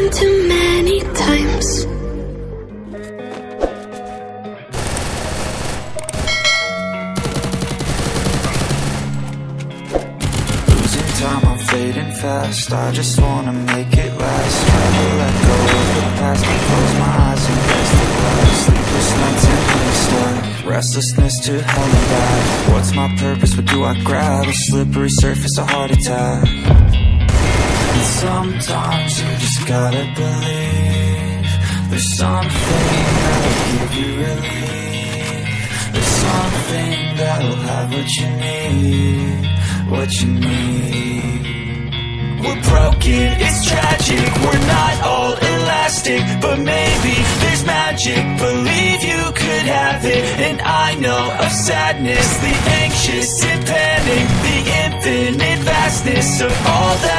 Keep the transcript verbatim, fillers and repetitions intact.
one too many times. Losing time, I'm fading fast. I just wanna make it last. Try to let go of the past. I close my eyes and face the glass. Sleepless nights and blue restlessness to hell and back. What's my purpose? What do I grab? A slippery surface, a heart attack. And sometimes you just gotta believe there's something that'll give you relief. There's something that'll have what you need, what you need. We're broken, it's tragic, we're not all elastic, but maybe there's magic. Believe you could have it, and I know of sadness, the anxious and panic, the infinite vastness of all that